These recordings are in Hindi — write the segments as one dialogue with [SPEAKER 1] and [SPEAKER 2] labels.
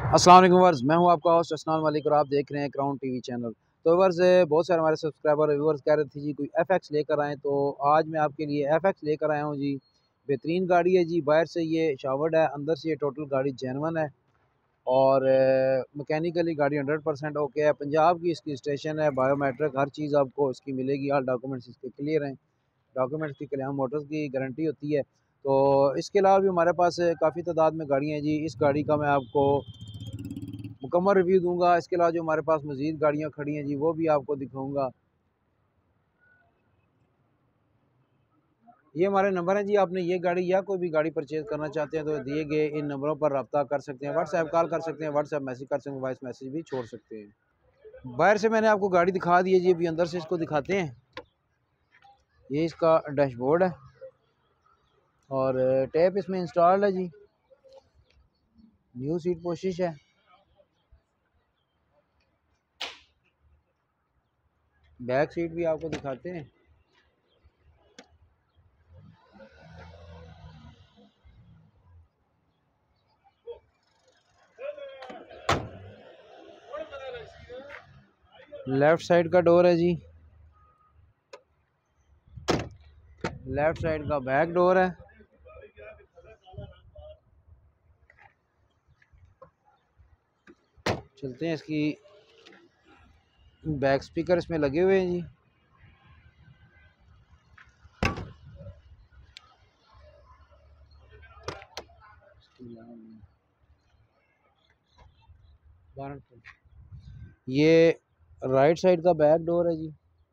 [SPEAKER 1] अस्सलाम वालेकुम व्यूअर्स, मैं हूं आपका होस्ट असनान मलिक और आप देख रहे हैं क्राउन टीवी चैनल। तो व्यूअर्स, बहुत सारे हमारे सब्सक्राइबर और व्यूअर्स कह रहे थे जी कोई एफएक्स लेकर आएँ, तो आज मैं आपके लिए एफएक्स लेकर आया हूं जी। बेहतरीन गाड़ी है जी। बाहर से ये शावर्ड है, अंदर से ये टोटल गाड़ी जेन्युइन है और मैकेनिकली गाड़ी 100% ओके है। पंजाब की इसकी स्टेशन है, बायोमेट्रिक हर चीज़ आपको इसकी मिलेगी। ऑल डॉक्यूमेंट्स इसके क्लियर हैं। डॉक्यूमेंट्स की कल्याण मोटर्स की गारंटी होती है। तो इसके अलावा भी हमारे पास काफ़ी तादाद में गाड़ियाँ हैं जी। इस गाड़ी का मैं आपको मुकम्मल रिव्यू दूंगा। इसके अलावा जो हमारे पास मज़ीद गाड़ियाँ खड़ी हैं जी, वो भी आपको दिखाऊंगा। ये हमारे नंबर हैं जी। आपने ये गाड़ी या कोई भी गाड़ी परचेज़ करना चाहते हैं तो दिए गए इन नंबरों पर रब्ता कर सकते हैं। व्हाट्सएप कॉल कर सकते हैं, व्हाट्सएप मैसेज कर सकते हैं, वॉइस मैसेज भी छोड़ सकते हैं। बाहर से मैंने आपको गाड़ी दिखा दी है जी, अभी अंदर से इसको दिखाते हैं। ये इसका डैशबोर्ड है और टैप इसमें इंस्टॉल्ड है जी। न्यू सीट पोशिश है। बैक सीट भी आपको दिखाते हैं। लेफ्ट साइड का डोर है जी। लेफ्ट साइड का बैक डोर है। चलते हैं, इसकी बैक स्पीकर इसमें लगे हुए हैं जी। ये राइट साइड का बैक डोर है जी।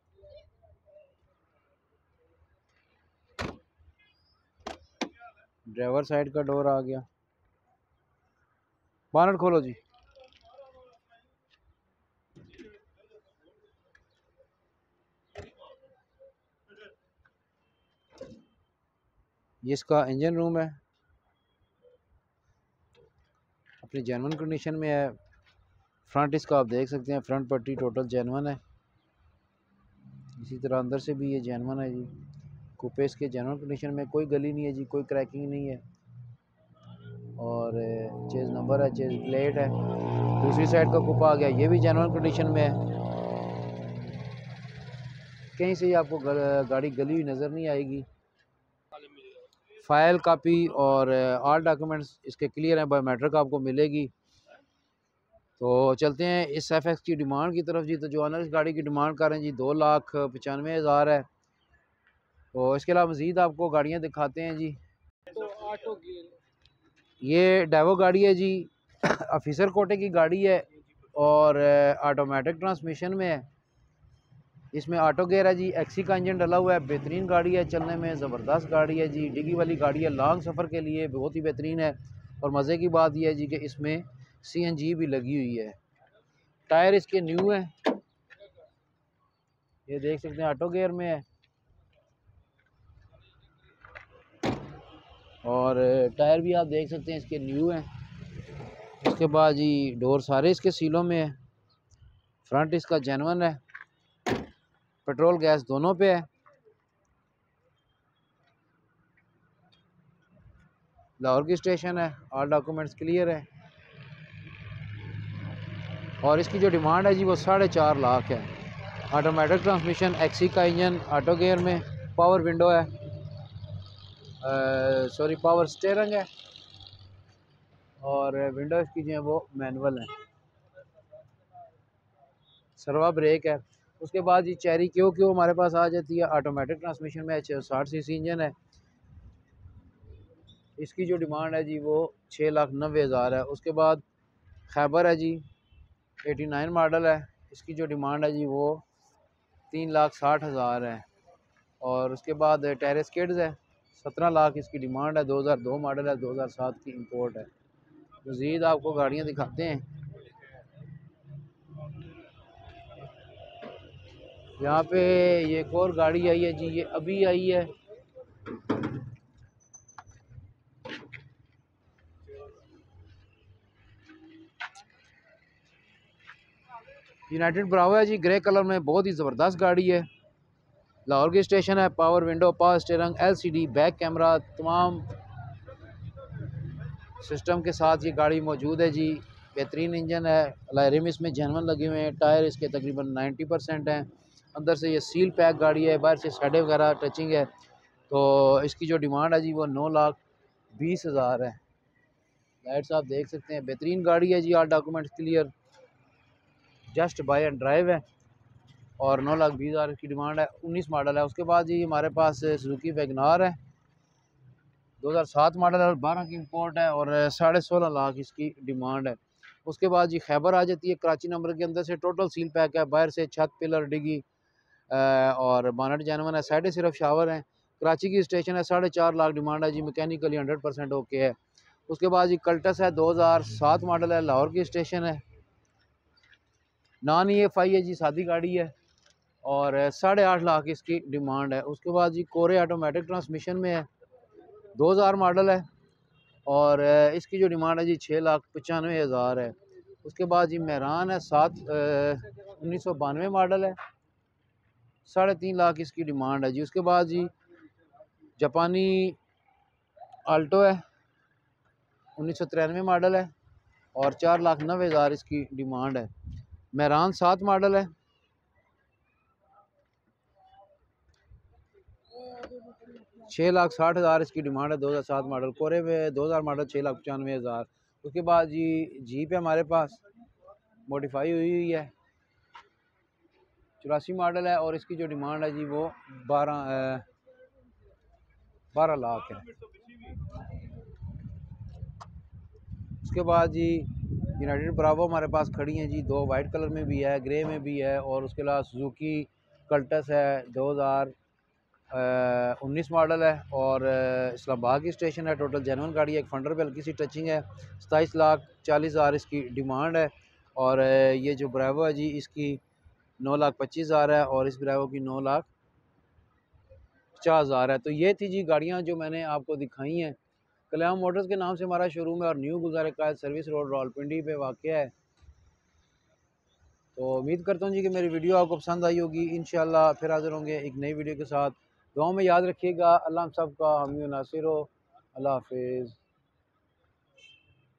[SPEAKER 1] ड्राइवर साइड का डोर आ गया। बोनट खोलो जी। ये इसका इंजन रूम है, अपनी जेन्युइन कंडीशन में है। फ्रंट इसका आप देख सकते हैं, फ्रंट पट्टी टोटल जेन्युइन है। इसी तरह अंदर से भी ये जेन्युइन है जी। कूपे इसके जेन्युइन कंडीशन में, कोई गली नहीं है जी, कोई क्रैकिंग नहीं है। और चेज नंबर है, चेज प्लेट है। दूसरी साइड का कूपा आ गया, ये भी जेन्युइन कंडीशन में है। कहीं से आपको गाड़ी गली हुई नज़र नहीं आएगी। फाइल कापी और ऑल डॉक्यूमेंट्स इसके क्लियर हैं, बायोमेट्रिक आपको मिलेगी। तो चलते हैं इस एफएक्स की डिमांड की तरफ जी। तो जो ऑनर इस गाड़ी की डिमांड कर रहे हैं जी 2,95,000 है। तो इसके अलावा मज़ीद आपको गाड़ियाँ दिखाते हैं जी। तो ऑटो गियर, ये डेवो गाड़ी है जी। ऑफिसर कोटे की गाड़ी है और ऑटोमेटिक ट्रांसमिशन में है। इसमें ऑटो गेयर है जी। एक्सी का इंजन डला हुआ है। बेहतरीन गाड़ी है, चलने में ज़बरदस्त गाड़ी है जी। डिगी वाली गाड़ी है, लॉन्ग सफ़र के लिए बहुत ही बेहतरीन है। और मज़े की बात यह है जी कि इसमें सीएनजी भी लगी हुई है। टायर इसके न्यू है, ये देख सकते हैं, ऑटो गियर में है। और टायर भी आप देख सकते हैं इसके न्यू हैं। उसके बाद जी डोर सारे इसके सीलों में है। फ्रंट इसका जेन्युइन है, पेट्रोल गैस दोनों पे है। लाहौर की स्टेशन है, ऑल डॉक्यूमेंट्स क्लियर है। और इसकी जो डिमांड है जी वो 4.5 लाख है। ऑटोमेटिक ट्रांसमिशन, एक्सी का इंजन, ऑटो गियर में, पावर विंडो है, सॉरी पावर स्टीयरिंग है और विंडो इसकी जो है वो मैनुअल है। सर्वा ब्रेक है। उसके बाद जी चेरी क्यों हमारे पास आ जाती है, ऑटोमेटिक ट्रांसमिशन में 60 सीसी इंजन है। इसकी जो डिमांड है जी वो 6,90,000 है। उसके बाद खैबर है जी, 89 मॉडल है। इसकी जो डिमांड है जी वो 3,60,000 है। और उसके बाद टेरेस किड्स है, 17 लाख इसकी डिमांड है। 2002 मॉडल है, 2007 की इंपोर्ट है। मज़ीद आपको गाड़ियाँ दिखाते हैं। यहाँ पे ये एक और गाड़ी आई है जी, ये अभी आई है। यूनाइटेड ब्रावो है जी, ग्रे कलर में, बहुत ही ज़बरदस्त गाड़ी है। लाहौर की स्टेशन है, power window, power steering, LCD, back camera, तमाम सिस्टम के साथ ये गाड़ी मौजूद है जी। बेहतरीन इंजन है, अलॉय इसमें जेनवन लगे हुए हैं, टायर इसके तकरीबन 90% हैं। अंदर से ये सील पैक गाड़ी है, बाहर से साइडें वगैरह टचिंग है। तो इसकी जो डिमांड है जी वो 9,20,000 है। लाइट्स आप देख सकते हैं, बेहतरीन गाड़ी है जी, all documents clear, just buy and drive है और 9,20,000 की डिमांड है। 19 मॉडल है। उसके बाद जी हमारे पास सुजुकी वैगनार है, 2007 मॉडल है और 12 की इंपोर्ट है और 16.5 लाख इसकी डिमांड है। उसके बाद जी खैबर आ जाती है कराची नंबर के, अंदर से टोटल सील पैक है, बाहर से छत पिलर डिगी और बानट जेनवन है, साइडें सिर्फ शावर हैं। कराची की स्टेशन है, 4.5 लाख डिमांड है जी, मैकेनिकली 100% ओके है। उसके बाद जी कल्टस है, 2007 मॉडल है, लाहौर की स्टेशन है, नॉन EFI है जी, सादी गाड़ी है और 8.5 लाख इसकी डिमांड है। उसके बाद जी कोरे ऑटोमेटिक ट्रांसमिशन में है, 2000 मॉडल है और इसकी जो डिमांड है जी 6,95,000 है। उसके बाद जी मेहरान है, 1992 मॉडल है, 3.5 लाख इसकी डिमांड है जी। उसके बाद जी जापानी आल्टो है, 1993 मॉडल है और 4,90,000 इसकी डिमांड है। मेहरान 7 मॉडल है, 6,60,000 इसकी डिमांड है, 2007 मॉडल। कोरे में 2000 मॉडल, 6,95,000। उसके बाद जी जीप है हमारे पास, मॉडिफाई हुई है, 84 मॉडल है और इसकी जो डिमांड है जी वो 12 लाख है। उसके बाद जी यूनाइटेड ब्रावो हमारे पास खड़ी हैं जी, 2 वाइट कलर में भी है, ग्रे में भी है और उसके अलावा सुजुकी कल्टस है, 2019 मॉडल है और इस्लामाबाद की स्टेशन है, टोटल जेनवन गाड़ी है। एक फंडर पे हल्की सी टचिंग है, 27,40,000 इसकी डिमांड है और ये जो ब्रावो है जी इसकी 9,25,000 है और इस ब्रावो की 9,50,000 है। तो ये थी जी गाड़ियाँ जो मैंने आपको दिखाई हैं। कल्याण मोटर्स के नाम से हमारा शोरूम है और new Gulzar Quaid service road Rawalpindi पे वाक़या है। तो उम्मीद करता हूँ जी कि मेरी वीडियो आपको पसंद आई होगी। इंशाल्लाह फिर हाज़िर होंगे एक नई वीडियो के साथ। दुआओं में याद रखिएगा। अल्लाह हम सब का हामी नासिर हो। अल्लाह हाफिज़।